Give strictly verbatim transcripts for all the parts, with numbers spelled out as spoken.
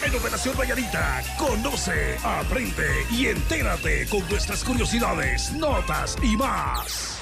En Operación Mañanita, conoce, aprende y entérate con nuestras curiosidades, notas y más.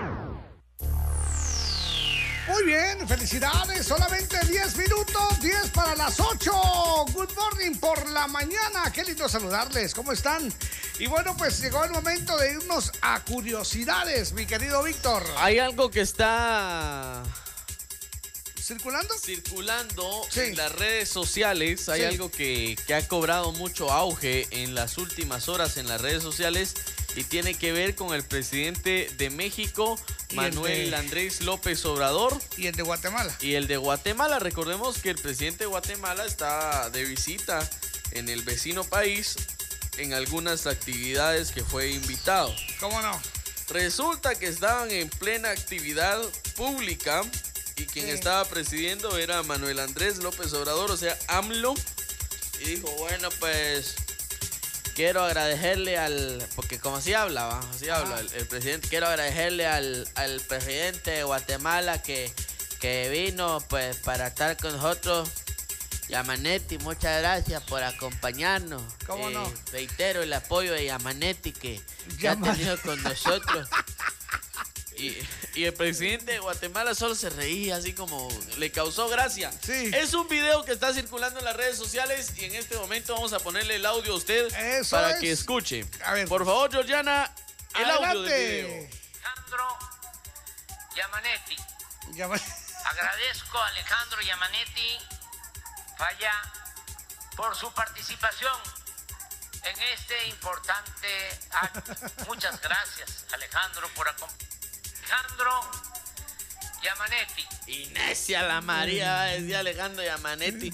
Muy bien, felicidades, solamente diez minutos, diez para las ocho. Good morning por la mañana, qué lindo saludarles, ¿cómo están? Y bueno, pues llegó el momento de irnos a curiosidades, mi querido Víctor. Hay algo que está... ¿Circulando? Circulando sí. en las redes sociales. Hay sí. algo que, que ha cobrado mucho auge en las últimas horas en las redes sociales y tiene que ver con el presidente de México, Manuel de... Andrés López Obrador. Y el de Guatemala. Y el de Guatemala. Recordemos que el presidente de Guatemala está de visita en el vecino país en algunas actividades que fue invitado. ¿Cómo no? Resulta que estaban en plena actividad pública y quien sí. estaba presidiendo era Manuel Andrés López Obrador, o sea, AMLO. Y dijo, bueno, pues quiero agradecerle al... Porque como así hablaba, así habla el, el presidente. Quiero agradecerle al, al presidente de Guatemala que, que vino pues para estar con nosotros. Yamanetti, muchas gracias por acompañarnos. ¿Cómo eh, no? Reitero el apoyo de Yamanetti que, que ha tenido con nosotros. Y, y el presidente de Guatemala solo se reía, así como le causó gracia. Sí. Es un video que está circulando en las redes sociales y en este momento vamos a ponerle el audio a usted Eso para es. que escuche. A ver. Por favor, Georgiana, el Adelante. audio del video. Alejandro Yamanetti. Llama... Agradezco a Alejandro Yamanetti Falla por su participación en este importante acto. Muchas gracias, Alejandro, por acompañarnos. Alejandro Yamanetti. Inesia la María, decía Alejandro Yamanetti.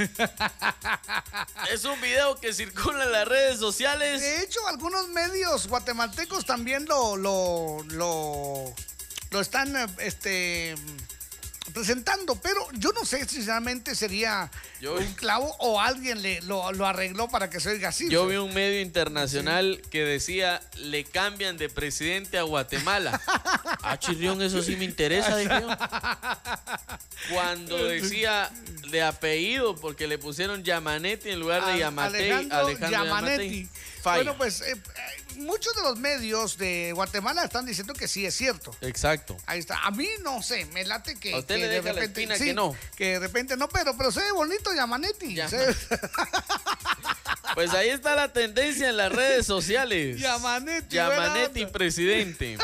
Es un video que circula en las redes sociales. De hecho, algunos medios guatemaltecos también lo, lo, lo, lo están este, presentando, pero yo no sé si realmente sería yo, un clavo o alguien le, lo, lo arregló para que se oiga así. Yo vi un medio internacional sí. que decía, le cambian de presidente a Guatemala. Ah, chirrión, eso sí me interesa, dijeron. Cuando decía de apellido, porque le pusieron Yamanetti en lugar de Yamatei, Alejandro, Alejandro Yamanetti. Yamatei. Falla. Bueno, pues eh, muchos de los medios de Guatemala están diciendo que sí es cierto. Exacto. Ahí está. A mí no sé, me late que, a usted que le de deja repente la espina sí, que no. Que de repente no, pero, pero se ve bonito Yamanetti. Llama. Se... Pues ahí está la tendencia en las redes sociales. Yamanetti. Yamanetti presidente.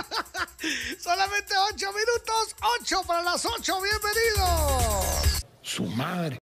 Solamente ocho minutos, ocho para las ocho. Bienvenidos. Su madre.